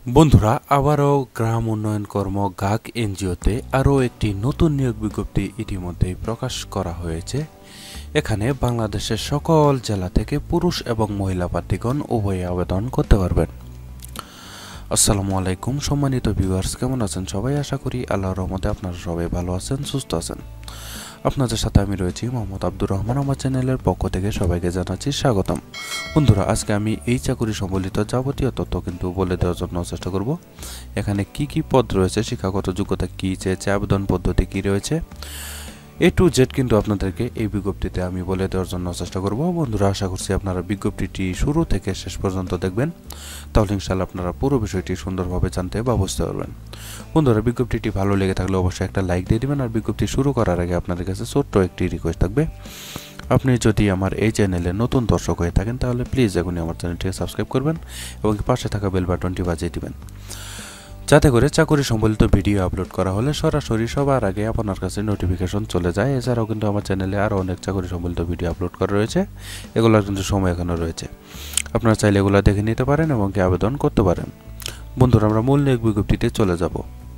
বন্ধুরা আবারও গ্রাম উন্নয়ন কর্ম গাক এনজিওতে আরও একটি নতুন নিয়োগ বিজ্ঞপ্তি ইতিমধ্যেই প্রকাশ করা হয়েছে। এখানে বাংলাদেশের সকল জেলা থেকে পুরুষ এবং মহিলা প্রার্থীগণ উভয়ে আবেদন করতে পারবেন। আসসালামু আলাইকুম সম্মানিত ভিউয়ার্স, কেমন আছেন সবাই? আশা করি আল্লাহর রহমতে আপনারা সবাই ভালো আছেন, সুস্থ আছেন। আপনাদের সাথে আমি রয়েছি মোহাম্মদ আব্দুর রহমান। আমার চ্যানেলের পক্ষ থেকে সবাইকে জানাচ্ছি স্বাগতম। বন্ধুরা, আজকে আমি এই চাকরি সম্বলিত যাবতীয় তথ্য কিন্তু বলে দেওয়ার জন্য চেষ্টা করব। এখানে কি কি পদ রয়েছে, শিক্ষাগত যোগ্যতা কী চেয়েছে, আবেদন পদ্ধতি কী রয়েছে, A to Z কিন্তু আপনাদেরকে এই বিজ্ঞপ্তিতে আমি বলে দেওয়ার জন্য চেষ্টা করব। বন্ধুরা, আশা করছি আপনারা বিজ্ঞপ্তিটি শুরু থেকে শেষ পর্যন্ত দেখবেন, তাহলে ইনশাআল্লাহ আপনারা পুরো বিষয়টি সুন্দরভাবে জানতে বা বুঝতে পারবেন। বন্ধুরা, বিজ্ঞপ্তিটি ভালো লেগে থাকলে অবশ্যই একটা লাইক দিয়ে দিবেন। আর বিজ্ঞপ্তি শুরু করার আগে আপনাদের কাছে ছোট্ট একটি রিকোয়েস্ট থাকবে, আপনি যদি আমার এই চ্যানেলে নতুন দর্শক হয়ে থাকেন তাহলে প্লিজ এখনই আমার চ্যানেলটিকে সাবস্ক্রাইব করবেন এবং পাশে থাকা বেল বাটনটি বাজিয়ে দিবেন, যাতে করে চাকরি সম্বলিত ভিডিও আপলোড করা হলে সরাসরি সবার আগে আপনার কাছে নোটিফিকেশন চলে যায়। এছাড়াও কিন্তু আমার চ্যানেলে আরও অনেক চাকরি সম্বলিত ভিডিও আপলোড করা রয়েছে, এগুলোর কিন্তু সময় এখনও রয়েছে। আপনারা চাইলে এগুলো দেখে নিতে পারেন এবং কি আবেদন করতে পারেন। বন্ধুরা, আমরা মূল নিয়োগ বিজ্ঞপ্তিতে চলে যাব।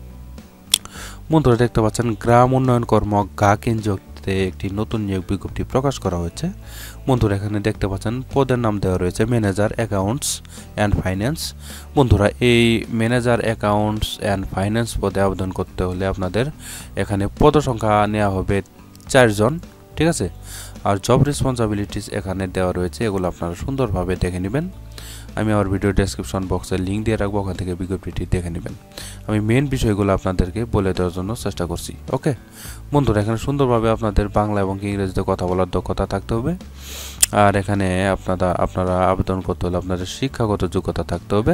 বন্ধুরা, দেখতে পাচ্ছেন গ্রাম উন্নয়ন কর্ম গাক এনজিওতে একটি নতুন নিয়োগ বিজ্ঞপ্তি প্রকাশ করা হয়েছে। বন্ধুরা, এখানে দেখতে পাচ্ছেন পদের নাম দেওয়া রয়েছে ম্যানেজার অ্যাকাউন্টস অ্যান্ড ফাইন্যান্স। বন্ধুরা, এই ম্যানেজার অ্যাকাউন্টস অ্যান্ড ফাইন্যান্স পদে আবেদন করতে হলে আপনাদের এখানে পদসংখ্যা নেওয়া হবে 4 জন, ঠিক আছে। আর জব রেসপন্সিবিলিটিস এখানে দেওয়া রয়েছে, এগুলো আপনারা সুন্দরভাবে দেখে নেবেন। আমি আমার ভিডিও ডেসক্রিপশন বক্সে লিঙ্ক দিয়ে রাখবো, ওখান থেকে বিজ্ঞপ্তিটি দেখে নেবেন। আমি মেন বিষয়গুলো আপনাদেরকে বলে দেওয়ার জন্য চেষ্টা করছি। ওকে বন্ধুরা, এখানে সুন্দরভাবে আপনাদের বাংলা এবং ইংরেজিতে কথা বলার দক্ষতা থাকতে হবে। আর এখানে আপনারা আবেদন করতে হলে আপনাদের শিক্ষাগত যোগ্যতা থাকতে হবে।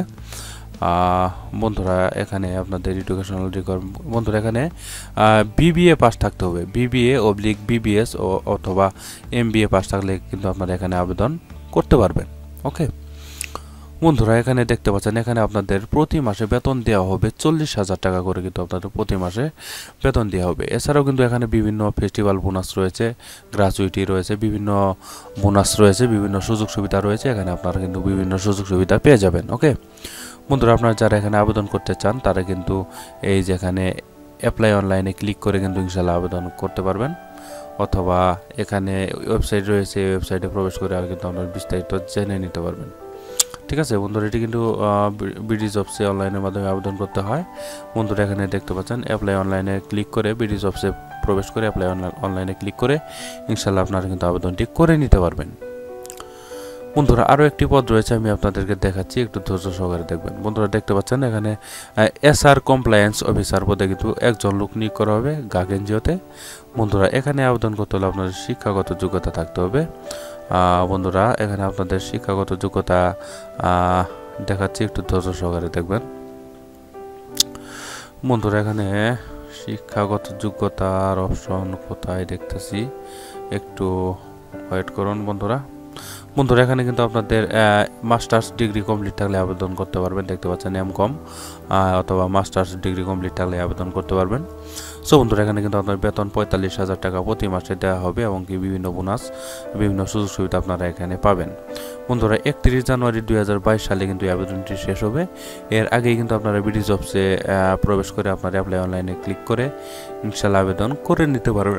বন্ধুরা, এখানে আপনাদের এডুকেশনাল রিকোয়ারমেন্ট, বন্ধুরা এখানে বিবিএ পাস থাকতে হবে। বিবিএ/বিবিএস অথবা এমবিএ পাস থাকলে কিন্তু আপনারা এখানে আবেদন করতে পারবেন। ওকে বন্ধুরা, এখানে দেখতে পাচ্ছেন এখানে আপনাদের প্রতি মাসে বেতন দেওয়া হবে 40,000 টাকা করে, কিন্তু আপনাদের প্রতি মাসে বেতন দেওয়া হবে। এছাড়াও কিন্তু এখানে বিভিন্ন ফেস্টিভ্যাল বোনাস রয়েছে, গ্র্যাচুইটি রয়েছে, বিভিন্ন বোনাস রয়েছে, বিভিন্ন সুযোগ সুবিধা রয়েছে। এখানে আপনারা কিন্তু বিভিন্ন সুযোগ সুবিধা পেয়ে যাবেন। ওকে বন্ধুরা, আপনারা যারা এখানে আবেদন করতে চান তারা কিন্তু এই যেখানে অ্যাপ্লাই অনলাইনে ক্লিক করে কিন্তু ইনশাআল্লাহ আবেদন করতে পারবেন, অথবা এখানে ওয়েবসাইট রয়েছে, ওয়েবসাইটে প্রবেশ করে আর কিন্তু আপনারা বিস্তারিত জেনে নিতে পারবেন। ঠিক আছে বন্ধুরা, এটি কিন্তু বিডি জবসে অনলাইনের মাধ্যমে আবেদন করতে হয়। বন্ধুরা, এখানে দেখতে পাচ্ছেন অ্যাপ্লাই অনলাইনে ক্লিক করে বিডি জবসে প্রবেশ করে অ্যাপ্লাই অনলাইনে ক্লিক করে ইনশাআল্লাহ আপনারা কিন্তু আবেদনটি করে নিতে পারবেন। বন্ধুরা, আরও একটি পদ রয়েছে, আমি আপনাদেরকে দেখাচ্ছি, একটু ধৈর্য সহকারে দেখবেন। বন্ধুরা, দেখতে পাচ্ছেন এখানে SR কমপ্লায়েন্স অফিসার পদে কিন্তু একজন লোক নিয়োগ করা হবে গাক এনজিওতে। বন্ধুরা, এখানে আবেদন করতে হলে আপনাদের শিক্ষাগত যোগ্যতা থাকতে হবে। বন্ধুরা, এখানে আপনাদের শিক্ষাগত যোগ্যতা দেখাচ্ছি, একটু ধৈর্য সহকারে দেখবেন। বন্ধুরা, এখানে শিক্ষাগত যোগ্যতার অপশন কোথায় দেখতেছি, একটু ওয়েট করুন। বন্ধুরা, এখানে কিন্তু আপনাদের মাস্টার্স ডিগ্রি কমপ্লিট থাকলে আবেদন করতে পারবেন। দেখতে পাচ্ছেন এমকম অথবা মাস্টার্স ডিগ্রি কমপ্লিট থাকলে আবেদন করতে পারবেন। সো বন্ধুরা, এখানে কিন্তু আপনার বেতন 45,000 টাকা প্রতি মাসে দেওয়া হবে এবং কি বিভিন্ন বোনাস, বিভিন্ন সুযোগ সুবিধা আপনারা এখানে পাবেন। বন্ধুরা, 31 জানুয়ারি 2022 সালে কিন্তু আবেদনটি শেষ হবে। এর আগেই কিন্তু আপনারা বিডি জবসে প্রবেশ করে আপনারা অ্যাপ্লাই অনলাইনে ক্লিক করে ইনশাআল্লাহ আবেদন করে নিতে পারবেন।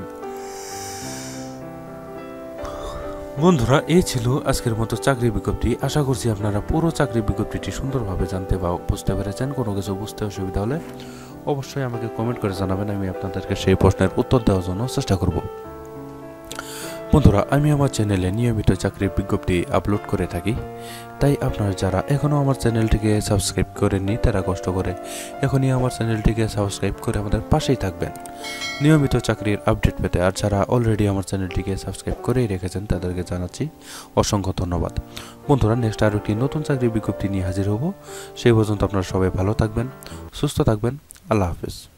বন্ধুরা, এই ছিল আজকের মতো চাকরি বিজ্ঞপ্তি। আশা করছি আপনারা পুরো চাকরি বিজ্ঞপ্তিটি সুন্দরভাবে জানতে বা বুঝতে পেরেছেন। কোনো কিছু বুঝতে অসুবিধা হলে অবশ্যই আমাকে কমেন্ট করে জানাবেন, আমি আপনাদেরকে সেই প্রশ্নের উত্তর দেওয়ার জন্য চেষ্টা করব। বন্ধুরা, আমি আমার চ্যানেলে নিয়মিত চাকরির বিজ্ঞপ্তি আপলোড করে থাকি, তাই আপনারা যারা এখনও আমার চ্যানেলটিকে সাবস্ক্রাইব করেননি তারা কষ্ট করে এখনই আমার চ্যানেলটিকে সাবস্ক্রাইব করে আমাদের পাশেই থাকবেন নিয়মিত চাকরির আপডেট পেতে। আর যারা অলরেডি আমার চ্যানেলটিকে সাবস্ক্রাইব করেই রেখেছেন তাদেরকে জানাচ্ছি অসংখ্য ধন্যবাদ। বন্ধুরা, নেক্সট আরও একটি নতুন চাকরির বিজ্ঞপ্তি নিয়ে হাজির হব। সেই পর্যন্ত আপনারা সবাই ভালো থাকবেন, সুস্থ থাকবেন। আল্লাহ হাফেজ।